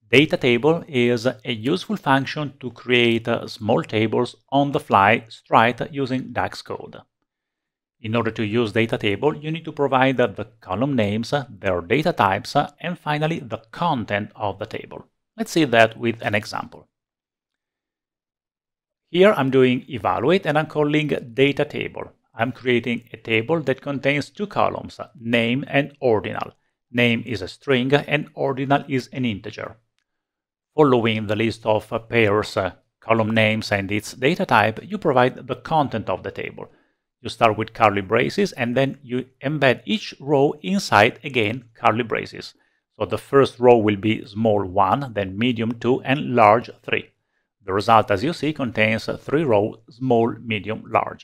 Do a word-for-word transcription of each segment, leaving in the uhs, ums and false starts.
Data table is a useful function to create uh, small tables on the fly straight using DAX code. In order to use data table, you need to provide uh, the column names, uh, their data types, uh, and finally the content of the table. Let's see that with an example. Here I'm doing evaluate and I'm calling data table. I'm creating a table that contains two columns, uh, name and ordinal. Name is a string and ordinal is an integer. Following the list of uh, pairs, uh, column names and its data type, you provide the content of the table. You start with curly braces and then you embed each row inside, again, curly braces. So the first row will be small one, then medium two, and large three. The result, as you see, contains three rows, small, medium, large.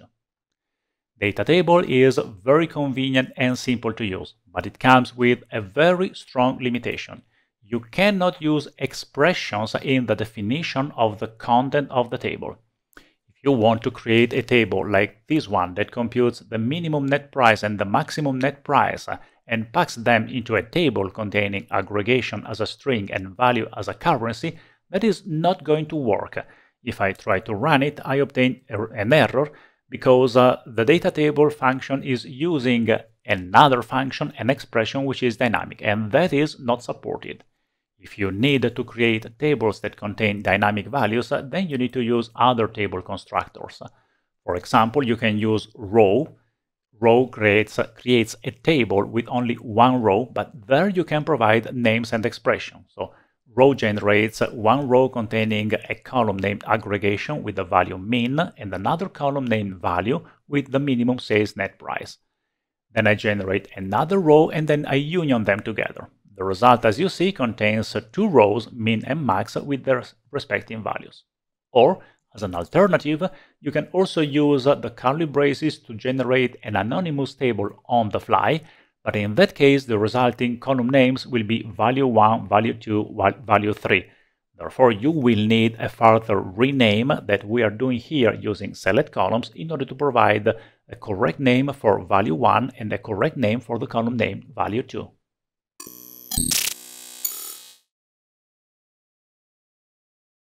Data table is very convenient and simple to use, but it comes with a very strong limitation. You cannot use expressions in the definition of the content of the table. If you want to create a table like this one that computes the minimum net price and the maximum net price and packs them into a table containing aggregation as a string and value as a currency, that is not going to work. If I try to run it, I obtain an error because uh, the data table function is using another function, an expression which is dynamic, and that is not supported. If you need to create tables that contain dynamic values, then you need to use other table constructors. For example, you can use row. Row creates, creates a table with only one row, but there you can provide names and expressions. So row generates one row containing a column named aggregation with the value min and another column named value with the minimum sales net price. Then I generate another row and then I union them together. The result, as you see, contains two rows, min and max, with their respective values. Or, as an alternative, you can also use the curly braces to generate an anonymous table on the fly, but in that case, the resulting column names will be value one, value two, value three. Therefore, you will need a further rename that we are doing here using select columns in order to provide a correct name for value one and a correct name for the column name value two.